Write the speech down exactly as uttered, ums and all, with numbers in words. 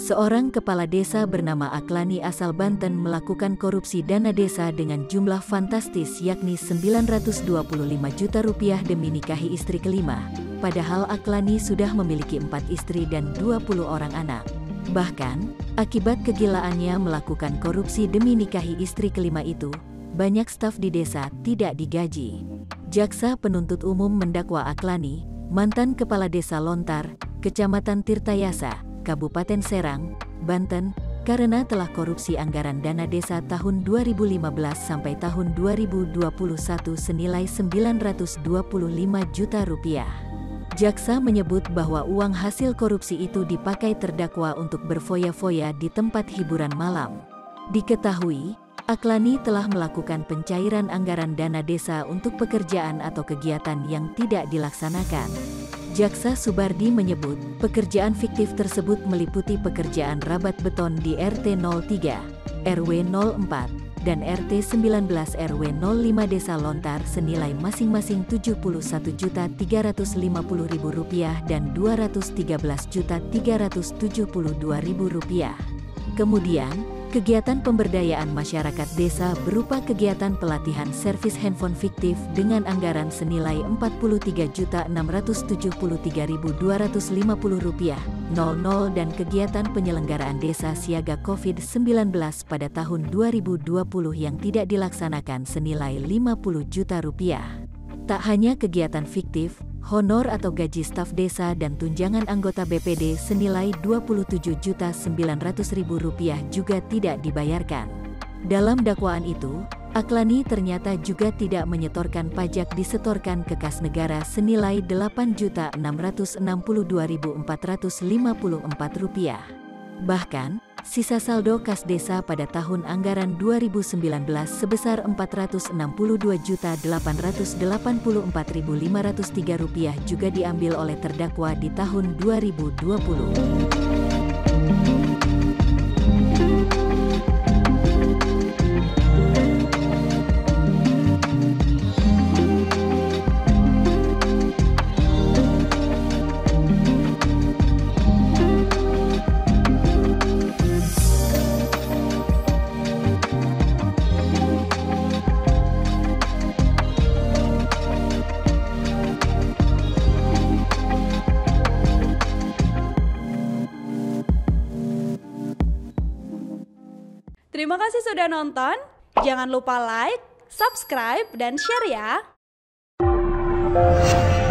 Seorang kepala desa bernama Aklani asal Banten melakukan korupsi dana desa dengan jumlah fantastis yakni sembilan ratus dua puluh lima juta rupiah demi nikahi istri kelima. Padahal Aklani sudah memiliki empat istri dan dua puluh orang anak. Bahkan, akibat kegilaannya melakukan korupsi demi nikahi istri kelima itu, banyak staf di desa tidak digaji. Jaksa penuntut umum mendakwa Aklani, mantan kepala desa Lontar, Kecamatan Tirtayasa, Kabupaten Serang, Banten, karena telah korupsi anggaran dana desa tahun dua ribu lima belas sampai tahun dua ribu dua puluh satu senilai sembilan ratus dua puluh lima juta rupiah. Jaksa menyebut bahwa uang hasil korupsi itu dipakai terdakwa untuk berfoya-foya di tempat hiburan malam. Diketahui, Aklani telah melakukan pencairan anggaran dana desa untuk pekerjaan atau kegiatan yang tidak dilaksanakan. Jaksa Subardi menyebut, pekerjaan fiktif tersebut meliputi pekerjaan rabat beton di R T nol tiga, R W nol empat, dan R T sembilan belas R W nol lima Desa Lontar senilai masing-masing tujuh puluh satu juta tiga ratus lima puluh ribu rupiah dan dua ratus tiga belas juta tiga ratus tujuh puluh dua ribu rupiah. Kemudian, kegiatan pemberdayaan masyarakat desa berupa kegiatan pelatihan servis handphone fiktif dengan anggaran senilai empat puluh tiga juta enam ratus tujuh puluh tiga ribu dua ratus lima puluh rupiah dan kegiatan penyelenggaraan desa siaga COVID sembilan belas pada tahun dua ribu dua puluh yang tidak dilaksanakan senilai lima puluh juta rupiah. Tak hanya kegiatan fiktif, honor atau gaji staf desa dan tunjangan anggota B P D senilai dua puluh tujuh juta sembilan ratus ribu rupiah juga tidak dibayarkan. Dalam dakwaan itu, Aklani ternyata juga tidak menyetorkan pajak disetorkan ke kas negara senilai delapan juta enam ratus enam puluh dua ribu empat ratus lima puluh empat rupiah. Bahkan, sisa saldo kas desa pada tahun anggaran dua ribu sembilan belas sebesar empat ratus enam puluh dua juta delapan ratus delapan puluh empat ribu lima ratus tiga rupiah juga diambil oleh terdakwa di tahun dua ribu dua puluh. Terima kasih sudah nonton. Jangan lupa like, subscribe, dan share ya.